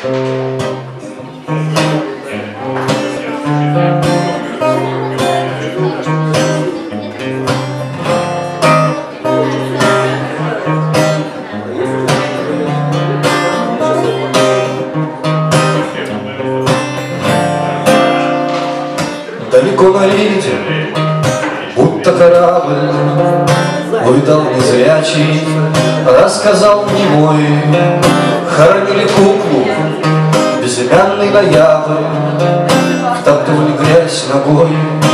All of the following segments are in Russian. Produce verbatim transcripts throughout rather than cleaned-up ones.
Далеко на рейде, будто корабль, увидал незрячий, рассказал мне мой. Хоронили куклу, безымянный ноябрь, втаптывали грязь ногой.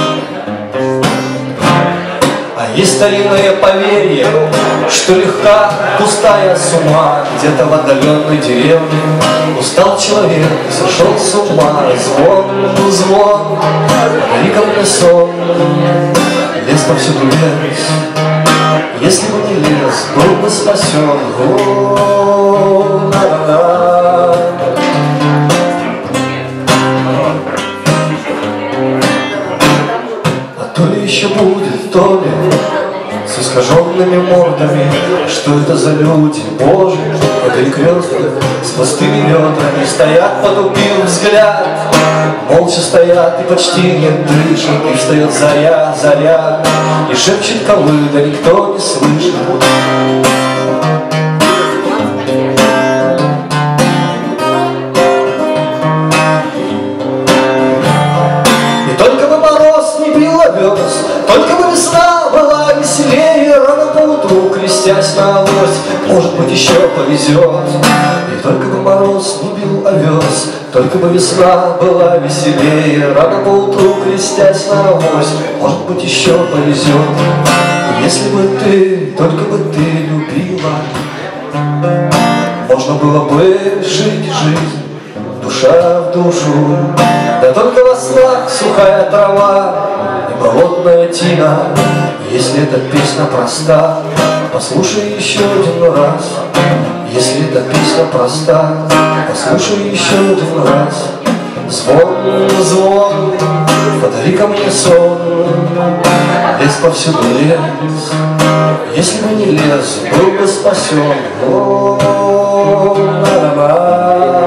А есть старинное поверье, что легка пустая с ума. Где-то в отдаленной деревне устал человек и сошел с ума. Звон, звон, великом мне сон, лес повсюду лес. Если бы не лес, был бы спасен. О, на-на-на. А то ли еще будет, то ли с искаженными мордами. Что это за люди, Боже, перекресток с пустыми ведрами. Стоят, потупив взгляд, молча стоят и почти не дышат. И встает заря, заря, и шепчет колы, да никто не слышит. И только бы мороз не бил овес, только бы весна была веселее. Рано поутру, крестясь на авось, может быть, еще повезет. И только бы мороз не бил овес, только бы весна была веселее. Рано поутру, крестясь на авось, может быть, еще повезет. Если бы ты, только бы ты любила, можно было бы жить жизнь, душа в душу. Да только во снах сухая трава и болотная тина. Если эта песня проста, послушай еще один раз. Если эта песня проста, послушай еще один раз. Звон, звон, подари ко мне сон, лес повсюду лес. Если бы не лес, был бы спасен. О, на-на-на.